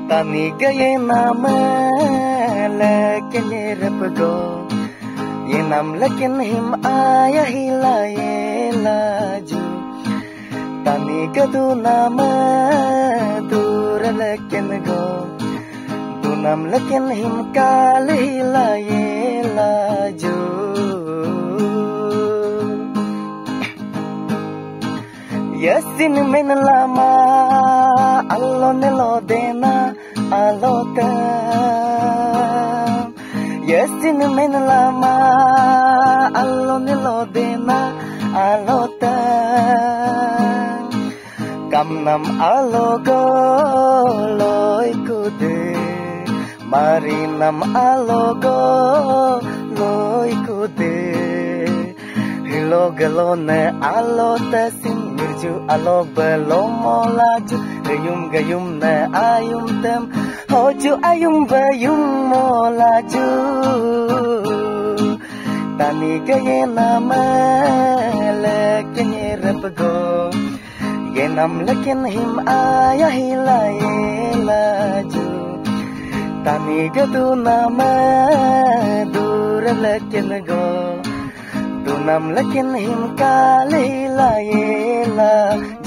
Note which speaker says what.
Speaker 1: Tani gaya nama lekin yerap go ye nam lekin him aya hilaye laju Tani gadu nama dur lekin go du nam lekin him kal hilaye laju Yasin min lama allo nelo dena alota Yasin min lama allo nelo dena alota Kam nam alogo loy kude Mari nam alogo loy kude Hilo galone alota sim mirju alo belo molaju gayum na ayum tem hoju ayum bayum molaju Tani gaye nama lekin yerap go ye nam lekin him aya hilaye laju Tani gadu nama dur lekin go du nam lekin him kal hilaye laju